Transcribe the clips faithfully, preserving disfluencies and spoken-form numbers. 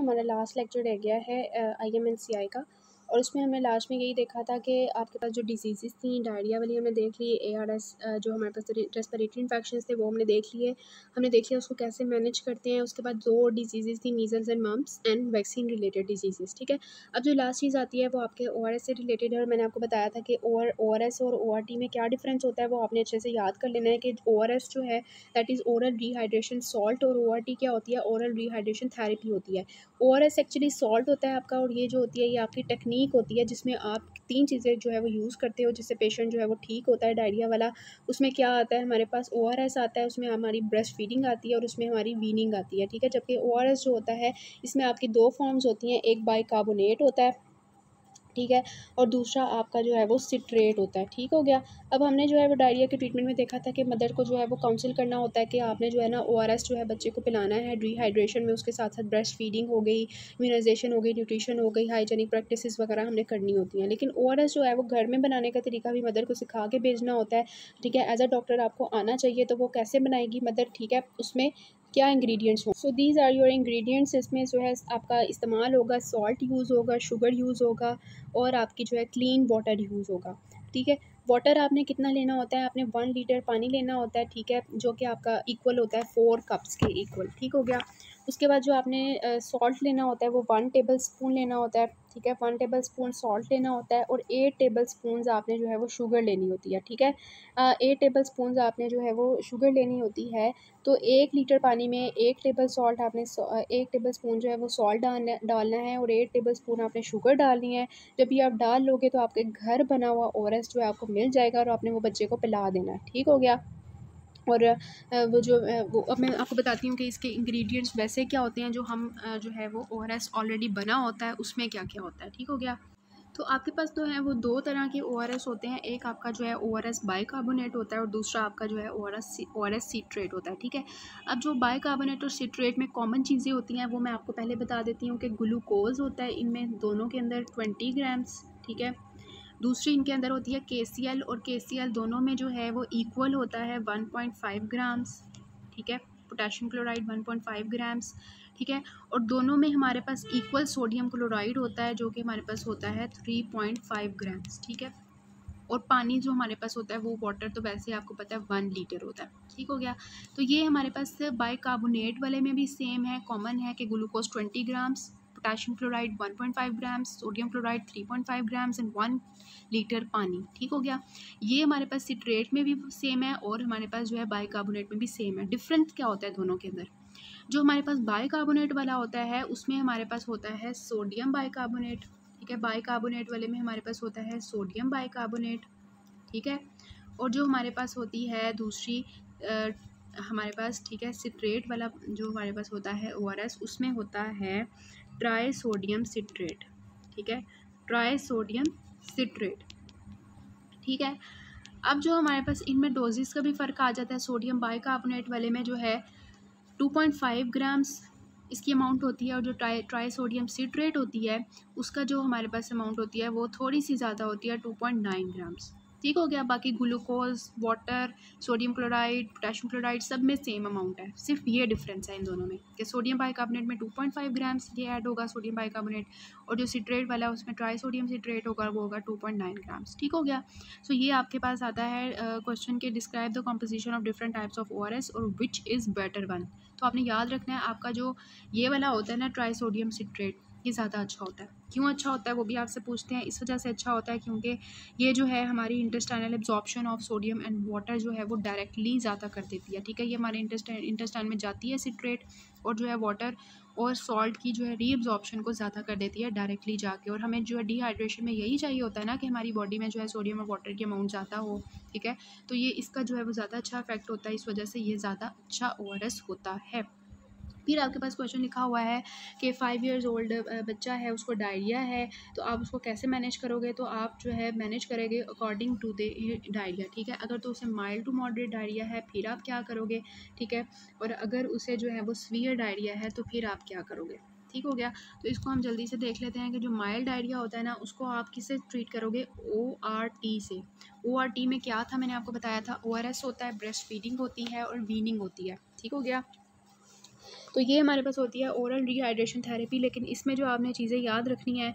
हमारा last lecture रह गया है आई एम एन सी आई का, और उसमें हमने लास्ट में यही देखा था कि आपके पास जो डिजीज़ थी डायरिया वाली हमने देख ली, ए आर एस जो हमारे पास रेस्पिरेटरी इन्फेक्शंस थे वो हमने देख लिए हमने देख लिया उसको कैसे मैनेज करते हैं। उसके बाद दो डिजीज़ थी, measles and mumps and vaccine related disease. ठीक है, अब जो लास्ट चीज़ आती है वो आपके ओ आर एस से रिलेटेड है, और मैंने आपको बताया था कि ओ आर एस और ओ आर टी में क्या डिफरेंस होता है वो आपने अच्छे से याद कर लेना है कि ओ आर एस जो है that is oral rehydration salt, और ओ आर टी क्या होती है, ओरल रिहाइड्रेशन थेरेपी होती है। O R S actually salt होता है आपका, और ये जो होती है ये आपकी टेक्निक होती है जिसमें आप तीन चीज़ें जो है वो यूज़ करते हो जिससे पेशेंट जो है वो ठीक होता है डायरिया वाला। उसमें क्या आता है, हमारे पास ओ आर एस आता है, उसमें हमारी ब्रेस्ट फीडिंग आती है और उसमें हमारी वीनिंग आती है। ठीक है, जबकि ओ आर एस जो होता है इसमें आपकी दो फॉर्म्स होती हैं, एक बाइकार्बोनेट होता है, ठीक है, और दूसरा आपका जो है वो सिट्रेट होता है। ठीक हो गया। अब हमने जो है वो डायरिया के ट्रीटमेंट में देखा था कि मदर को जो है वो काउंसिल करना होता है कि आपने जो है ना ओ आर एस जो है बच्चे को पिलाना है डिहाइड्रेशन में, उसके साथ साथ ब्रेस्ट फीडिंग हो गई, इम्यूनाइजेशन हो गई, न्यूट्रिशन हो गई, हाइजीनिक प्रैक्टिसेस वगैरह हमने करनी होती हैं। लेकिन ओ आर एस जो है वो घर में बनाने का तरीका भी मदर को सिखा के भेजना होता है। ठीक है, एज अ डॉक्टर आपको आना चाहिए तो वो कैसे बनाएगी मदर, ठीक है, उसमें क्या इंग्रेडिएंट्स हो। So these are your ingredients. इसमें जो है आपका इस्तेमाल होगा, सॉल्ट यूज़ होगा, शुगर यूज़ होगा, और आपकी जो है क्लीन वाटर यूज़ होगा। ठीक है, वाटर आपने कितना लेना होता है, आपने वन लीटर पानी लेना होता है, ठीक है, जो कि आपका इक्वल होता है फोर कप्स के इक्वल। ठीक हो गया। उसके बाद जो आपने सॉल्ट uh, लेना होता है वो वन टेबल स्पून लेना होता है। ठीक है, वन टेबल स्पून सॉल्ट लेना होता है, और एट टेबल स्पून आपने जो है वो शुगर लेनी होती है। ठीक है, एट टेबल स्पून आपने जो है वो शुगर लेनी होती है। तो एक लीटर पानी में एक टेबल सॉल्ट आपने एक टेबल स्पून जो है वो सॉल्ट डालना डालना है, और एट टेबल स्पून आपने शुगर डालनी है। जब ये आप डाल लोगे तो आपके घर बना हुआ ओ आर एस जो है आपको मिल जाएगा, और आपने वो बच्चे को पिला देना है। ठीक हो गया। और वो जो वो अब मैं आपको बताती हूँ कि इसके इंग्रेडिएंट्स वैसे क्या होते हैं, जो हम जो है वो ओ आर एस ऑलरेडी बना होता है उसमें क्या क्या होता है। ठीक हो गया। तो आपके पास तो है वो दो तरह के ओ आर एस होते हैं, एक आपका जो है ओ आर एस बाइकार्बोनेट होता है, और दूसरा आपका जो है O R S O R S citrate होता है। ठीक है, अब जो बाइकार्बोनेट और सिट्रेट में कॉमन चीज़ें होती हैं वो मैं आपको पहले बता देती हूँ कि ग्लूकोज होता है इनमें दोनों के अंदर ट्वेंटी ग्राम्स। ठीक है, दूसरी इनके अंदर होती है के सी एल, और के सी एल दोनों में जो है वो इक्वल होता है वन पॉइंट फाइव ग्राम्स। ठीक है, potassium chloride one point five grams. ठीक है, और दोनों में हमारे पास इक्वल सोडियम क्लोराइड होता है जो कि हमारे पास होता है थ्री पॉइंट फाइव ग्राम्स। ठीक है, और पानी जो हमारे पास होता है वो वाटर तो वैसे आपको पता है वन लीटर होता है। ठीक हो गया। तो ये हमारे पास बाइकार्बोनेट वाले में भी सेम है, कॉमन है कि glucose twenty grams, potassium chloride one point five grams, sodium chloride three point five grams and one litre पानी। ठीक हो गया। ये हमारे पास सिट्रेट में भी सेम है, और हमारे पास जो है बाइकार्बोनेट में भी सेम है। डिफरेंस क्या होता है दोनों के अंदर, जो हमारे पास बाइकार्बोनेट वाला होता है उसमें हमारे पास होता है सोडियम बाइकार्बोनेट। ठीक है, बाइकार्बोनेट वाले में हमारे पास होता है सोडियम बाइकार्बोनेट। ठीक है, और जो हमारे पास होती है दूसरी आ, हमारे पास, ठीक है, सिट्रेट वाला जो हमारे पास होता है ओ आर एस उसमें होता है ट्राई सोडियम सिट्रेट। ठीक है, ट्राई सोडियम सिट्रेट। ठीक है, अब जो हमारे पास इनमें डोजेस का भी फ़र्क आ जाता है। सोडियम बाइकार्बोनेट वाले में जो है टू पॉइंट फाइव ग्राम्स इसकी अमाउंट होती है, और जो ट्राई ट्राई सोडियम सिट्रेट होती है उसका जो हमारे पास अमाउंट होती है वो थोड़ी सी ज़्यादा होती है, टू पॉइंट नाइन ग्राम्स। ठीक हो गया। बाकी glucose, water, sodium chloride, potassium chloride सब में सेम अमाउंट है, सिर्फ ये डिफरेंस है इन दोनों में कि सोडियम बाइकार्बोनेट में टू पॉइंट फाइव ग्राम्स ये ऐड होगा सोडियम बाइकार्बोनेट, और जो सिट्रेट वाला है उसमें ट्राई सोडियम सिट्रेट होगा वो होगा टू पॉइंट नाइन ग्राम्स। ठीक हो गया। सो so, ये आपके पास आता है क्वेश्चन के describe the composition of different types of O R S और विच इज़ बेटर वन। तो आपने याद रखना है आपका जो ये वाला होता है ना ट्राई सोडियम सिट्रेट, ये ज़्यादा अच्छा होता है। क्यों अच्छा होता है वो भी आपसे पूछते हैं। इस वजह से अच्छा होता है क्योंकि ये जो है हमारी intestinal absorption of sodium and water जो है वो डायरेक्टली ज़्यादा कर देती है। ठीक है, ये हमारे इंटेस्टाइन इंटेस्टाइन में जाती है सिट्रेट, और जो है वाटर और सॉल्ट की जो है रीअब्जॉर्प्शन को ज़्यादा कर देती है डायरेक्टली जाके। और हमें जो है डिहाइड्रेशन में यही चाहिए होता है ना कि हमारी बॉडी में जो है सोडियम और वाटर की अमाउंट ज़्यादा हो। ठीक है, तो ये इसका जो है वो ज़्यादा अच्छा इफेक्ट होता है, इस वजह से ये ज़्यादा अच्छा ओ आर एस होता है। फिर आपके पास क्वेश्चन लिखा हुआ है कि फाइव इयर्स ओल्ड बच्चा है, उसको डायरिया है, तो आप उसको कैसे मैनेज करोगे। तो आप जो है मैनेज करेंगे अकॉर्डिंग टू द डायरिया। ठीक है, अगर तो उसे माइल्ड टू मॉडरेट डायरिया है फिर आप क्या करोगे। ठीक है, और अगर उसे जो है वो सीवियर डायरिया है तो फिर आप क्या करोगे। ठीक हो गया। तो इसको हम जल्दी से देख लेते हैं कि जो माइल्ड डायरिया होता है ना उसको आप किससे ट्रीट करोगे, ओ आर टी से। ओ आर टी में क्या था मैंने आपको बताया था, ओ आर एस होता है, ब्रेस्ट फीडिंग होती है और वीनिंग होती है। ठीक हो गया। तो ये हमारे पास होती है ओरल रिहाइड्रेशन थेरेपी। लेकिन इसमें जो आपने चीज़ें याद रखनी है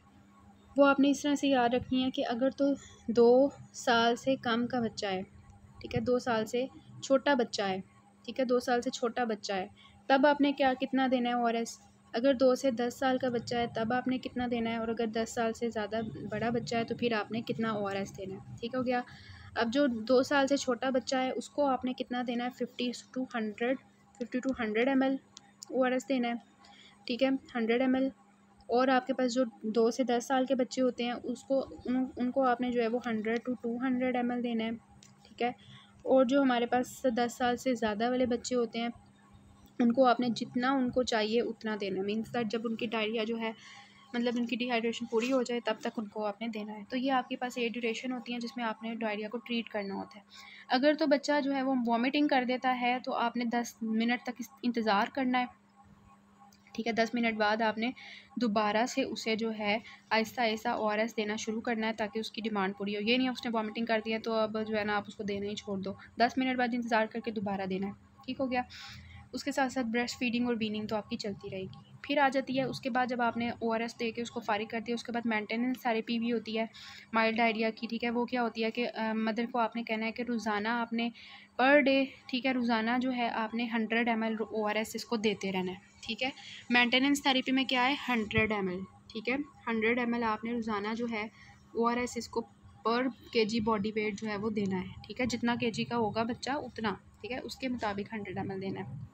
वो आपने इस तरह से याद रखनी है कि अगर तो दो साल से कम का बच्चा है, ठीक है, दो साल से छोटा बच्चा है, ठीक है, दो साल से छोटा बच्चा है, तब आपने क्या कितना देना है ओ आर एस। अगर दो से दस साल का बच्चा है तब आपने कितना देना है, और अगर दस साल से ज़्यादा बड़ा बच्चा है तो फिर आपने कितना ओ आर एस देना है। ठीक हो गया। अब जो दो साल से छोटा बच्चा है उसको आपने कितना देना है, fifty to hundred fifty to hundred M L O R S देना है, ठीक है, हंड्रेड एम एल। और आपके पास जो दो से दस साल के बच्चे होते हैं उसको उन, उनको आपने जो है वो hundred to two hundred M L देना है, ठीक है। और जो हमारे पास दस साल से ज़्यादा वाले बच्चे होते हैं उनको आपने जितना उनको चाहिए उतना देना है। मीन्स दैट जब उनकी डायरिया जो है, मतलब उनकी डिहाइड्रेशन पूरी हो जाए तब तक उनको आपने देना है। तो ये आपके पास ये ड्यूरेशन होती है जिसमें आपने डायरिया को ट्रीट करना होता है। अगर तो बच्चा जो है वो वॉमिटिंग कर देता है तो आपने दस मिनट तक इंतज़ार करना है, ठीक है। दस मिनट बाद आपने दोबारा से उसे जो है आहिस्ता आहिस्ता ओ आर एस देना शुरू करना है ताकि उसकी डिमांड पूरी हो। ये नहीं है उसने वॉमिटिंग कर दिया तो अब जो है ना आप उसको देना ही छोड़ दो, दस मिनट बाद इंतज़ार करके दोबारा देना है, ठीक हो गया। उसके साथ साथ ब्रेस्ट फीडिंग और वीनिंग तो आपकी चलती रहेगी। फिर आ जाती है उसके बाद जब आपने ओ आर एस दे के उसको फारिग कर दिया, उसके बाद मेंटेनेंस थेरेपी भी होती है माइल्ड डायरिया की, ठीक है। वो क्या होती है कि मदर को आपने कहना है कि रोज़ाना आपने पर डे, ठीक है, रोज़ाना जो है आपने hundred M L O R S इसको देते रहना है, ठीक है। मेंटेनेंस थेरेपी में क्या है, हंड्रेड एम एल, ठीक है, हंड्रेड एम एल आपने रोज़ाना जो है ओ आर एस इसको पर के जी बॉडी वेट जो है वो देना है, ठीक है। जितना के जी का होगा बच्चा उतना, ठीक है, उसके मुताबिक हंड्रेड एम एल देना है।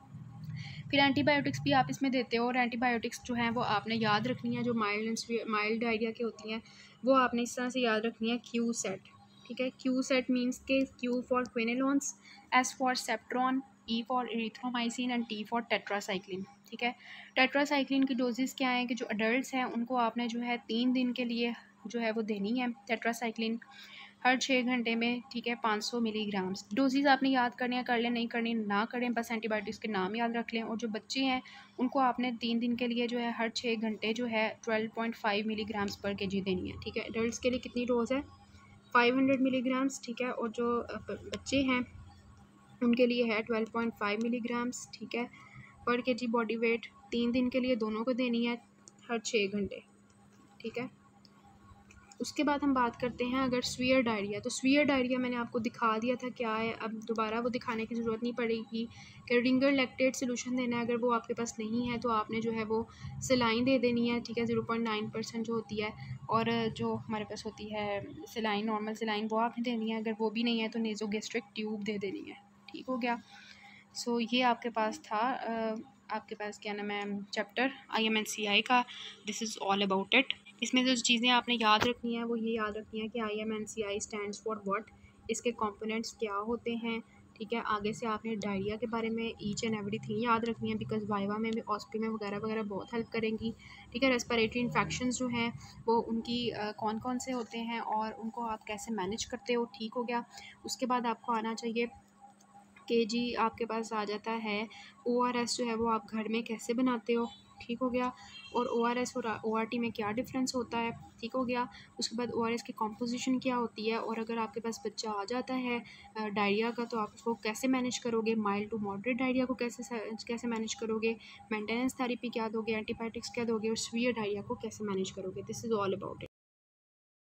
फिर एंटीबायोटिक्स भी आप इसमें देते हो, और एंटीबायोटिक्स जो हैं वो आपने याद रखनी है, जो माइल्ड माइल्ड डायरिया की होती हैं वो आपने इस तरह से याद रखनी है, क्यू सेट, ठीक है। क्यू सेट मीन्स के Q for quinolones, S for Septran, E for erythromycin and T for tetracycline, ठीक है। टेट्रासाइक्लिन की डोजेस क्या हैं कि जो अडल्ट हैं उनको आपने जो है तीन दिन के लिए जो है वो देनी है टेट्रासाइक्लिन हर छः घंटे में, ठीक है, पाँच सौ मिलीग्राम्स। डोजेज़ आपने याद करनी है, कर लें, नहीं करनी ना करें, बस एंटीबायोटिक्स के नाम याद रख लें। और जो बच्चे हैं उनको आपने तीन दिन के लिए जो है हर छः घंटे जो है ट्वेल्व पॉइंट फाइव मिलीग्राम्स पर के जी देनी है, ठीक है। एडल्ट्स के लिए कितनी डोज है, फाइव हंड्रेड मिलीग्राम्स, ठीक है। और जो बच्चे हैं उनके लिए है ट्वेल्व पॉइंट फाइव मिलीग्राम्स, ठीक है, पर के जी बॉडी वेट। तीन दिन के लिए दोनों को देनी है हर छः घंटे, ठीक है। उसके बाद हम बात करते हैं अगर स्वीयर डायरिया, तो स्वीयर डायरिया मैंने आपको दिखा दिया था क्या है, अब दोबारा वो दिखाने की ज़रूरत नहीं पड़ेगी कि रिंगर लैक्टेट सोल्यूशन देना है। अगर वो आपके पास नहीं है तो आपने जो है वो सिलाइन दे देनी है, ठीक है, ज़ीरो पॉइंट नाइन परसेंट जो होती है। और जो हमारे पास होती है सिलाइन, नॉर्मल सिलाइन, वो आपने देनी है। अगर वो भी नहीं है तो नेज़ोगैस्ट्रिक ट्यूब दे देनी है, ठीक हो गया। सो so, ये आपके पास था uh, आपके पास क्या नाम है chapter I M N C I का, this is all about it. इसमें जो चीज़ें आपने याद रखनी है वो ये याद रखनी है कि I M N C I stands for what, इसके कंपोनेंट्स क्या होते हैं, ठीक है। आगे से आपने डायरिया के बारे में ईच एंड एवरी थिंग याद रखनी है, बिकॉज वाइवा में भी, ऑस्पी में वगैरह वगैरह बहुत हेल्प करेंगी, ठीक है। रेस्पिरेटरी इन्फेक्शंस जो हैं वो उनकी uh, कौन कौन से होते हैं और उनको आप कैसे मैनेज करते हो, ठीक हो गया। उसके बाद आपको आना चाहिए के जी आपके पास आ जाता है ओ आर एस जो है वो आप घर में कैसे बनाते हो, ठीक हो गया। और ओ आर एस और ओ आर टी में क्या डिफरेंस होता है, ठीक हो गया। उसके बाद ओ आर एस की कॉम्पोजिशन क्या होती है, और अगर आपके पास बच्चा आ जाता है डायरिया का तो आप उसको कैसे मैनेज करोगे, माइल्ड टू मॉडरेट डायरिया को कैसे कैसे मैनेज करोगे, मेंटेनेंस थेरेपी क्या दोगे, एंटीबायोटिक्स क्या दोगे, और सीवियर डायरिया को कैसे मैनेज करोगे। This is all about it.